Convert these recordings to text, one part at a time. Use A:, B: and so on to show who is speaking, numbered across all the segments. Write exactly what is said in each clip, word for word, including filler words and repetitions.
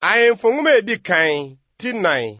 A: Ahemfo nwoma edi kan ti nine.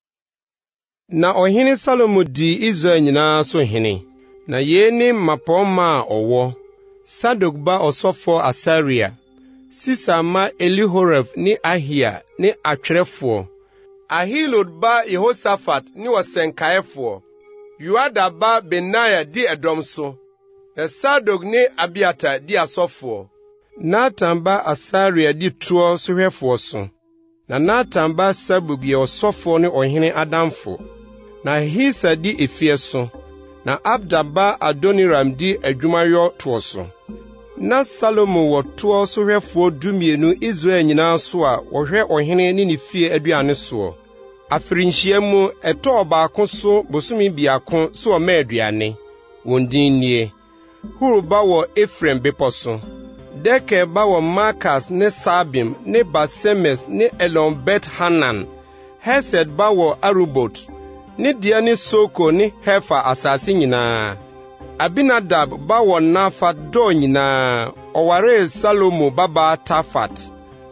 B: Na ohene Salomo di Israel nyinaa so hene. Na yeni mapoma owo. Sadok ba osofo Asaria. Sisa ma Elihoref ni Ahia ni atwerefo.
A: Ahilud ba Yehoshaphat ni wasenkaefo. Yoada ba Benaya di edom so. Na Sadok ni Abiata di asofo.
B: Natan ba Asaria di tuo sohwefo so. Na Natan ba Sabug ye osofo ni ohene adamfo. Na Hisa di efie so. Na Abda ba Adoniram di adwumayo tuo so. Na Salomo wo tuo sohwefo dumienu Israel nyinaa so a wohwe ohene ni ne fie aduane so. Afirinhyiamu eto obaako so bosumi biako so o ma aduane. Wondin nie. Huru ba wo Efrem beposo. Deke ba wo Markas ne Sabim ne Basemes ne Elon Bet Hanan. Hesed ba wo Arubot. Ni diani Soko ni Hefa asasi nyinaa. Abinadab ba wo Nafat do nyinaa. Oware Salomo baba Tafat.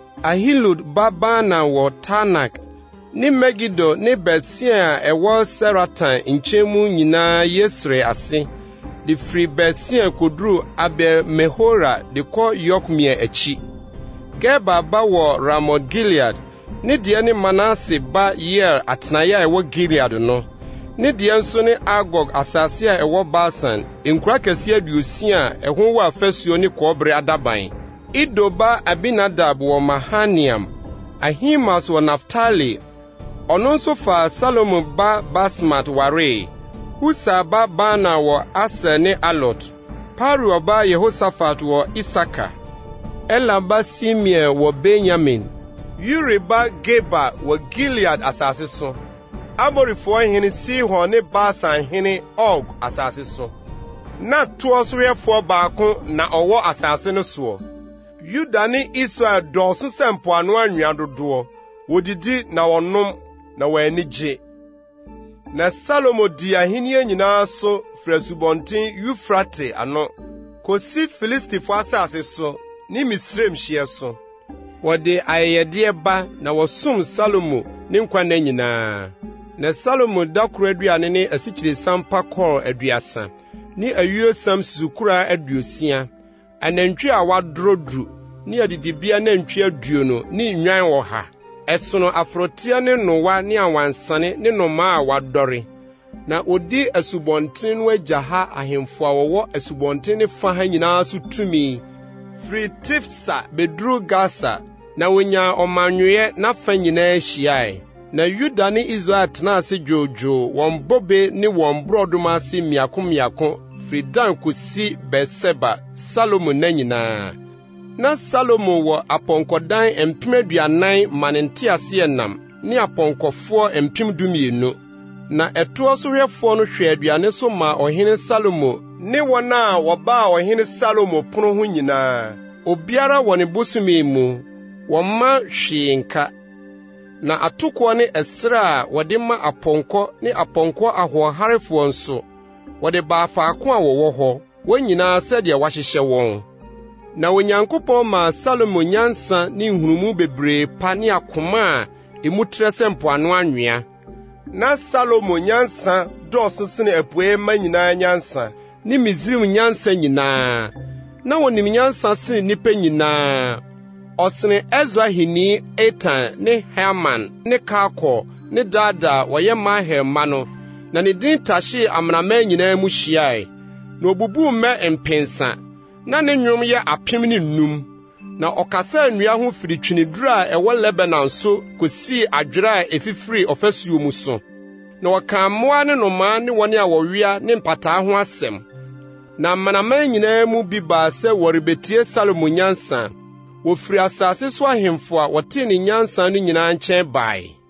B: Ahilud baba wo Tanak. Ni Megido ni Betsia ewo Seratan nchemu nyinaa Yesre ase. Di free Betsia kodru Abel Mehora de ko Yokmia echi. Geba ba wo Ramoth Gilead. Ni diani Manase ba Yer atnaya ewo Gilead no. Ni dianso ni Agog asase a ewo Basan. Enkura kese aduosia ehun wa afasuo ni kobre adaban. Ido ba Abinadab wo Mahaniam. Ahimas wo Naftali. Ono nso fa Salomo ba Basmat ware. Husa ba Bana wo Aser ne Alot. Paru ba Yehoshaphat wo Isaka. Ela ba Simea wo Benjamin.
A: Uri ba Geba wo Gilead asase so. Amorifo hene Sihon ne Basan hene Og asase so. Na tuo sohwefo baako na owo asase no so. Yuda ne Israel dɔɔso sempo ano anwea dodo. Wodidi na wonom na wanigye. Na Salomo di ahenie nyinaa so frasubonten Eufrate ano. Kosi Filistifo asase so ni Misraim hye so.
B: Wode ayede ba na wosum Salomo ne nkwana nyinaa. Na Salomo dakoro aduane ne asikyire sampa kor aduasa. Ni ayuo sam sukura aduosia. Anantwi a wadrodru ni adidibia nantwi aduono ni nwan wo ha. Esono afrotia ne nowa ne awansane ne noma a wadore. Na odi asubonten no agyaha ahemfo a wowo asubonten ne fa ha nyinaa so tumi.
A: Fri Tifsa
B: bedru Gaza na wonya omanwe na fa nyinaa hyiae. Na Yuda ne Israel tena ase jojo won bobe ne won brodoma ase miako miako fri Dan kosi Berseba Salomo na nyinaa. Na Salomo wo aponkodan empem aduanan manente ase enam ne aponkofo empem dumienu. Na eto sohwefo no hwe aduane so ma ohene Salomo
A: ne wona woba ohene Salomo pono ho nyinaa.
B: Obiara wone bosumi mu womma hweenka. Na atoko ne esra wode ma aponko ne aponko ahoharefo nso wode ba faako a wowo ho wonyina sɛde wahyehye won. Na Onyankopɔn ma Salomo nyansa ne nhunumu bebree pa ne akoma a emutre sempo ano anwea.
A: Na Salomo nyansa dɔɔso sene apuei ma nyinaa nyansa
B: ne Misrim nyansa nyinaa. Na wonim nyansa sene nipa nyinaa. Osene Ezra hini Etan ne Herman ne Kako ne Dada woye Maher mano. Na ne din tashi amnama nyinaa mu hyiae. Na obubu me mpensa. Na ne nwom ye apem ne num. Na okasa nnua ho firi twinidura ewo Lebanon so kosi adwera efifiri ofasuo mu so. Na waka moa ne noma ne wone a wowia ne mpata ho asem. Na manama nyinaa mu bi ba se worebetie Salomo nyansa. Wofiri asase so ahemfo a wote ne nyansa no nyinaa nkyɛn bae.